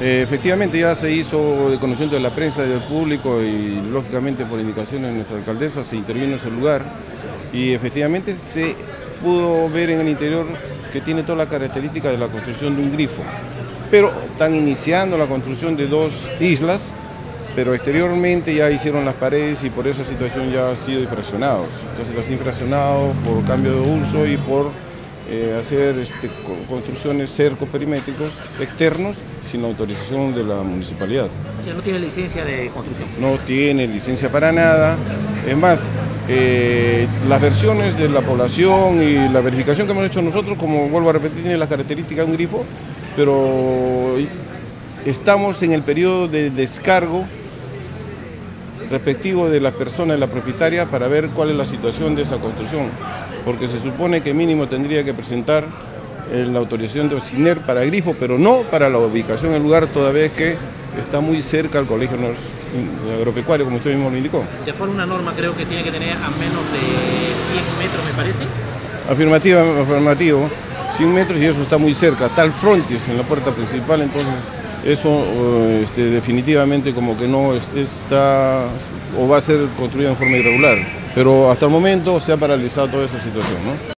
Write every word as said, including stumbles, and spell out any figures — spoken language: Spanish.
Eh, efectivamente ya se hizo de conocimiento de la prensa y del público y lógicamente por indicaciones de nuestra alcaldesa se intervino en ese lugar y efectivamente se pudo ver en el interior que tiene toda la característica de la construcción de un grifo, pero están iniciando la construcción de dos islas, pero exteriormente ya hicieron las paredes y por esa situación ya han sido infraccionados, ya se las ha infraccionado por cambio de uso y por Eh, hacer este, construcciones cercos perimétricos externos sin la autorización de la municipalidad. O sea, no tiene licencia de construcción. No tiene licencia para nada. Es más, eh, las versiones de la población y la verificación que hemos hecho nosotros, como vuelvo a repetir, tiene las características de un grifo, pero estamos en el periodo de descargo respectivo de la persona, de la propietaria, para ver cuál es la situación de esa construcción, porque se supone que mínimo tendría que presentar eh, la autorización de SINER para grifo, pero no para la ubicación del lugar, toda vez que está muy cerca al colegio agropecuario, como usted mismo lo indicó. De acuerdo a una norma creo que tiene que tener a menos de cien metros, me parece. Afirmativa, afirmativo, cien metros y eso está muy cerca, está al frontis en la puerta principal, entonces eso este, definitivamente como que no está o va a ser construida en forma irregular, pero hasta el momento se ha paralizado toda esa situación, ¿no?